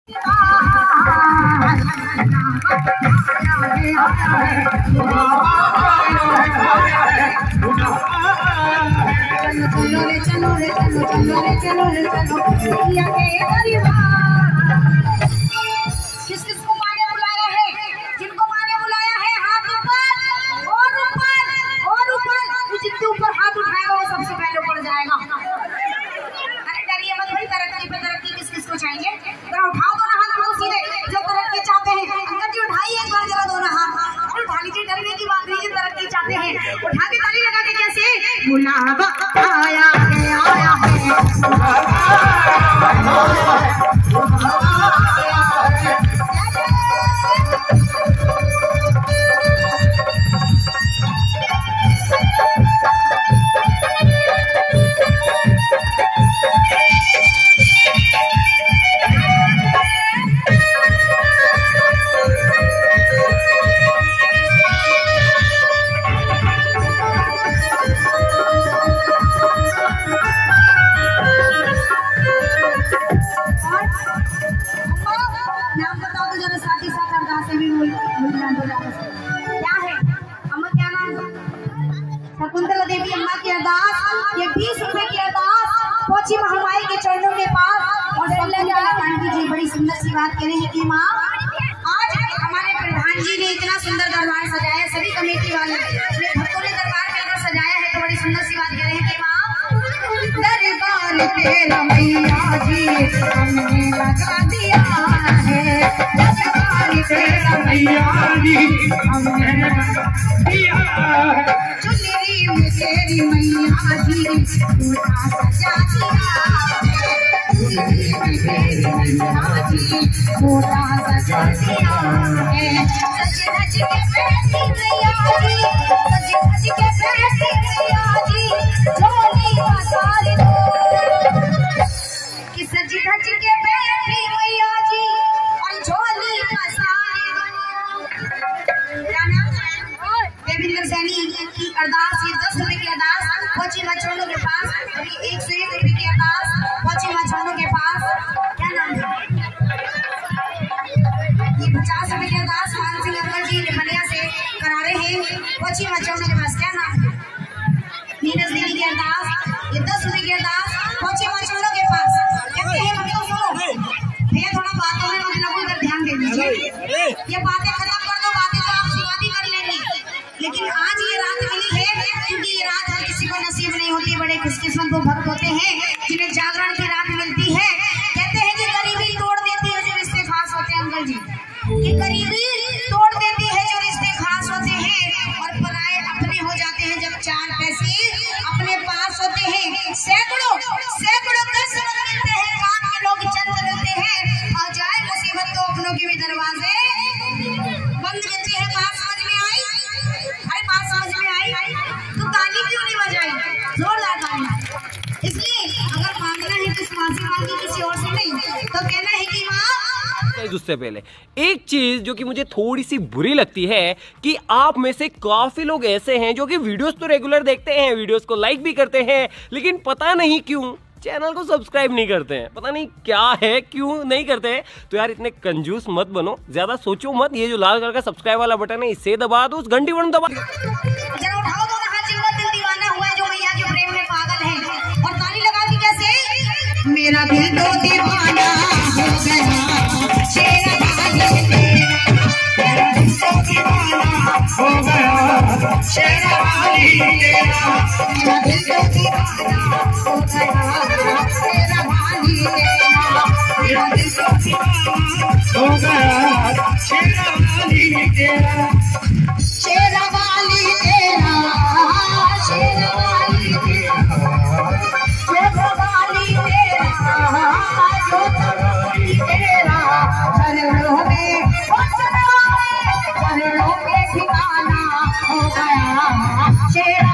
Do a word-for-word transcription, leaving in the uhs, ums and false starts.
चलो रे चलो रे चलो चलो रे चलो रे चलो दुनिया के परिवार। किस किस को माँ ने बुलाया है? जिनको माँ ने बुलाया है हाथ ऊपर और ऊपर और ऊपर। जितने ऊपर हाथ उठाएगा वो सबसे पहले ऊपर जाएगा। अरे डरिए मत भाई, तरक्की पे तरक्की किस किस को चाहिए? जरा उठाओ दोनों हाथ को सीधे जो तरक्की चाहते हैं। अंकल जी उठाइए एक बार जरा दोनों हाथ। अरे उठा लीजिए, डरने की बात नहीं है, तरक्की चाहते हैं। उठा के ताली लगा के कैसे बुलावा आया है आया है शकुंतला देवी अम्मा की अरदास। ये बीस रुपए की अरदास पहुंची महामाई के चरणों के पास। और आंटी जी बड़ी सुंदर सी बात कह रही है कि माँ आज हमारे प्रधान जी ने इतना सुंदर दरबार सजाया, सभी कमेटी वाले अपने भक्तों ने दरबार में अगर सजाया है तो बड़ी सुंदर सी बात कह रही है कि माँ दरबार तेरा मैया जी हमने लगा दिया है, दरबार तेरा मैया जी हमने लगा दिया है। चुनरी में तेरी मैया जी पूरा सजा दिया है, चुनरी में तेरी मैया जी पूरा सजा दिया है। सज धज के बैठी मैया जी, सज धज के बैठी मैया जी झोली का सारी दो कि सज धज के बैठी मैया जी और झोली का सारी दो। देवेंद्र सैनी की अरदास, ये दस रुपए की अरदास पहुंची मछुआरों के पास। अभी एक सौ एक रुपए की अरदास पहुंची मछुआरों के पास। क्या नाम है? ये पचास रुपए की अरदास मान सिंह अंकल जी बढ़िया से करा रहे हैं पहुंची मछुआरों के पास। क्या नाम है? नीरज देवी की अरदास, ये दस रुपए की अरदास पहुंची मछुआरों के पास। कहते हैं मत तो सुनो भैया, थोड़ा बातों में मतलब इधर ध्यान दे दीजिए। ये बातें खत्म कर दो, बातें तो आप शुरुआती कर लेंगे, लेकिन आज ये रात मिली है क्योंकि ये रात हर किसी को नसीब नहीं होती। बड़े खुशकिस्मत वो भक्त होते हैं जिन्हें जागरण की रात मिलती है। कहते हैं कि गरीबी तोड़ देती है जो रिश्ते खास होते हैं। अंकल जी कि गरीबी तोड़ देती है जो रिश्ते खास होते हैं और पराए अपने हो जाते हैं जब चार पैसे अपने पास होते हैं। सैकड़ों सैकड़ों दस मिलते हैं, काम के लोग चंद मिलते हैं। आ जाए मुसीबत तो अपनों के भी दरवाजे बंद मिलते हैं। बात समझ में आई? अरे बात समझ में आई तो ताली क्यों नहीं बजाई? जोरदार ताली। इसलिए अगर मांगना है तो माफी मांगी, किसी और से नहीं। तो कहना है कि माँ उससे पहले एक चीज जो कि मुझे थोड़ी सी बुरी लगती है कि आप में से काफी लोग ऐसे हैं जो कि वीडियोस तो रेगुलर देखते हैं, वीडियोस को लाइक भी करते हैं, लेकिन पता नहीं क्यों चैनल को सब्सक्राइब नहीं करते हैं। पता नहीं क्या है, क्यों नहीं करते हैं। तो यार इतने कंजूस मत बनो, ज्यादा सोचो मत। ये जो लाल कलर का सब्सक्राइब वाला बटन है इसे दबा दो, उस घंटी बटन दबा। जरा उठाओ दोनों हाथ जिनका दिल दीवाना हुआ है, जो मैया के प्रेम में पागल है, और ताली लगा के कैसे मेरा दिल तो दीवाना हो गया शेरा वाली तेरा, मेरा दिल तो दीवाना हो गया शेरा वाली तेरा, मेरा दिल तो दीवाना हो गया शेरा वाली तेरा, मेरा दिल तो दीवाना हो गया शेरा वाली तेरा, शेरा वाली तेरा, शेरा वाली तेरा, शेरा वाली तेरा, शेरा वाली तेरा, चरणों में चरणों में ठिकाना हो गया शेरा